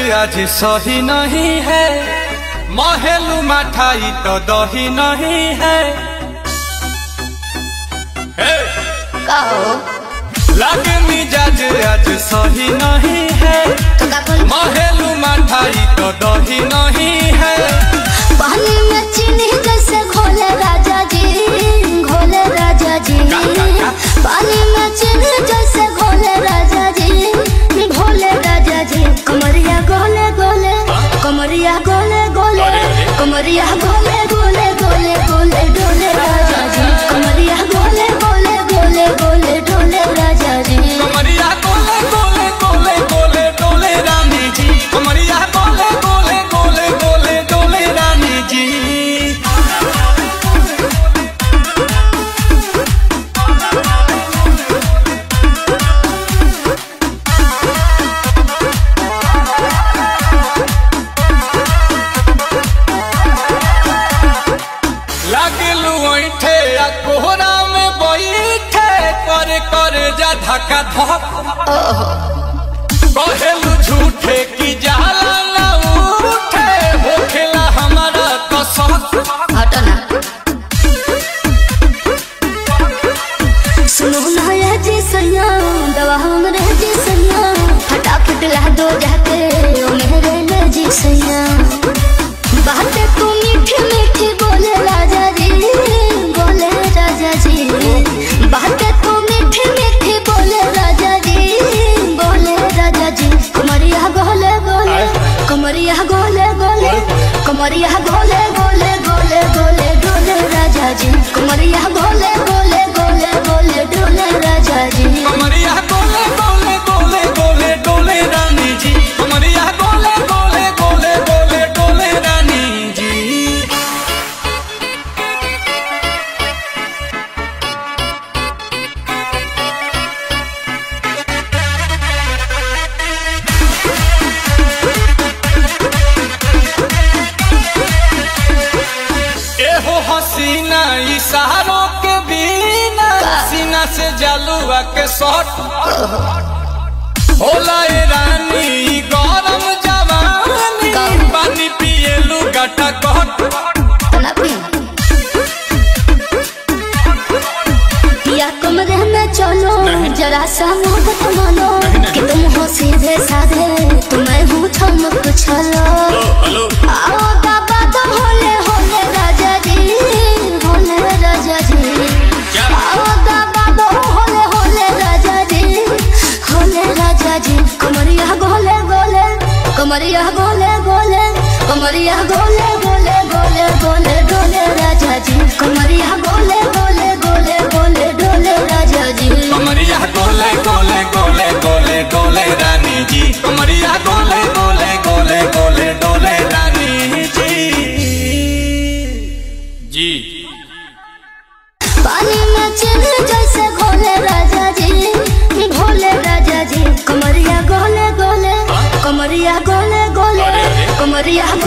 आज सही नहीं है, महलू मठाई तो दही नहीं है। लगे मिजाज आज सही नहीं है, महलू मठाई तो दही नहीं है। पानी में चीनी जैसे घोले राजा जी, घोले राजा जी। पानी में चीनी जैसे घोले राजा जी, घोले राजा जी। कमरिया गोले गोले, कमरिया गोले गोले, कमरिया गोले गोले गोले गोले डोले राजा जी। कमरिया गोले गोले गोले गोले डोले राजा जी। कमरिया गोले गोले गोले गोले डोले रानी जी। कमरिया गोले गोले गोले गोले डोले रानी जी। लगलू ऐठे आ कोहरा में बैठे, करे करे जा धक्का धक। कहलू झूठे की जाला ना उठे, होखेला हमारा कसक। हटो ना। सुनो ना ये जी सैया, दवा हमरे जी सैया। फटाफट ला दो जाके ओ मेरे ले जी सैया। बातें तू मीठी मीठी बोले राजा जी, बोले राजा जी। बातें तू मीठी मीठी बोले राजा जी, बोले राजा जी। कमरिया गोले गोले, कमरिया गोले गोले, कमरिया गोले गोले गोले गोले डोले राजा जी। कमरिया गोले गोले गोले गोले डोले राजा जी। कमरिया गोले गोले गोले गोले डोले रानी जी। कमरिया गोले गोले गोले गोले डोले रानी जी। एहो हसीना इशारों के बिना, सीना से जलुआ के शॉट होला ए रानी। गरम जवानी पानी पिए लुगाटा कट। या कमरे में चलो जरा सा मोहब्बत मानो, कि तुम हो सीधे साधे तुम्हें हूँ चमक छलो। आओ बाबा तो होले होले राजा जी, होले राजा जी। आओ बाबा तो होले होले राजा जी, होले राजा जी। कमरिया गोले गोले, कमरिया गोले गोले, कमरिया गोले गोले गोले गोले डोले राजा जी। कमरिया गोले गोले गोले गोले डोले राजा जी। कमरिया गोले गोले गोले गोले डोले रानी जी। कमरिया गोले गोले गोले गोले डोले रानी जी। पानी में चीनी जैसे घोले राजा जी, घोले राजा जी। कमरिया गोले गोले, कमरिया गोले गोले, कमरिया